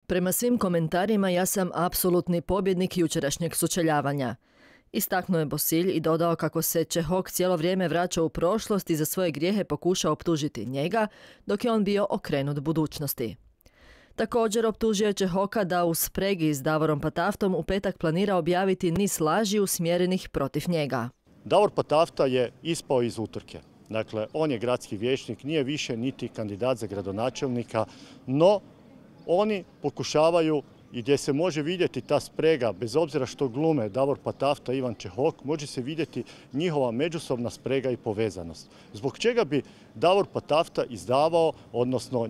Prema svim komentarima ja sam apsolutni pobjednik jučerašnjeg sučeljavanja. Istaknuo je Bosilj i dodao kako se Čehok cijelo vrijeme vraća u prošlost i za svoje grijehe pokušao optužiti njega, dok je on bio okrenut budućnosti. Također optužio je Čehoka da u spregi s Davorom Pataftom u petak planira objaviti niz laži usmjerenih protiv njega. Davor Patafta je ispao iz utrke. Dakle, on je gradski vijećnik, nije više niti kandidat za gradonačelnika, no oni pokušavaju i gdje se može vidjeti ta sprega, bez obzira što glume Davor Patafta i Ivan Čehok, može se vidjeti njihova međusobna sprega i povezanost. Zbog čega bi Davor Patafta izdavao, odnosno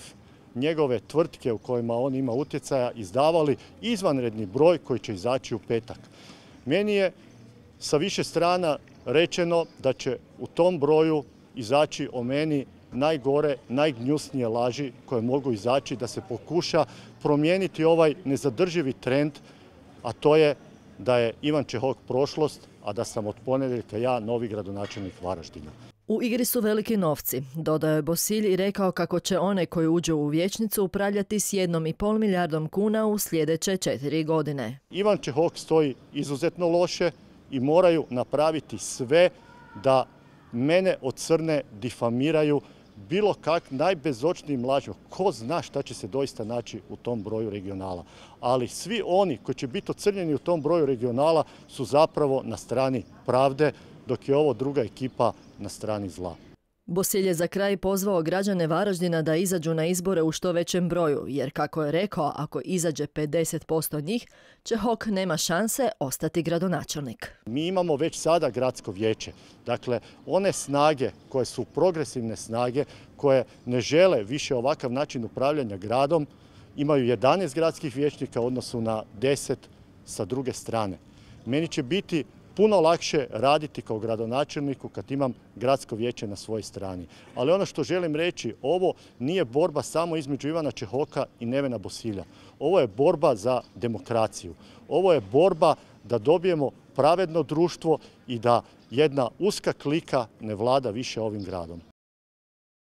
njegove tvrtke u kojima on ima utjecaja, izdavali izvanredni broj koji će izaći u petak. Meni je sa više strana rečeno da će u tom broju izaći o meni najgore, najgnjusnije laži koje mogu izaći, da se pokuša promijeniti ovaj nezadrživi trend, a to je da je Ivan Čehok prošlost, a da sam od ponedjeljka ja novi gradonačelnik Varaždina. U igri su veliki novci, dodao je Bosilj i rekao kako će onaj koji uđe u vijećnicu upravljati s 1,5 milijardom kuna u sljedeće 4 godine. Ivan Čehok stoji izuzetno loše i moraju napraviti sve da mene ocrne, difamiraju bilo kak najbezočnijim lažima. Ko zna šta će se doista naći u tom broju regionala. Ali svi oni koji će biti ocrnjeni u tom broju regionala su zapravo na strani pravde, dok je ovo druga ekipa na strani zla. Bosilj je za kraj pozvao građane Varaždina da izađu na izbore u što većem broju, jer kako je rekao, ako izađe 50% njih, Čehok nema šanse ostati gradonačelnik. Mi imamo već sada gradsko vijeće. Dakle, one snage koje su progresivne snage, koje ne žele više ovakav način upravljanja gradom, imaju 11 gradskih vijećnika u odnosu na 10 sa druge strane. Meni će biti puno lakše raditi kao gradonačelniku kad imam gradsko vijeće na svojoj strani. Ali ono što želim reći, ovo nije borba samo između Ivana Čehoka i Nevena Bosilja. Ovo je borba za demokraciju. Ovo je borba da dobijemo pravedno društvo i da jedna uska klika ne vlada više ovim gradom.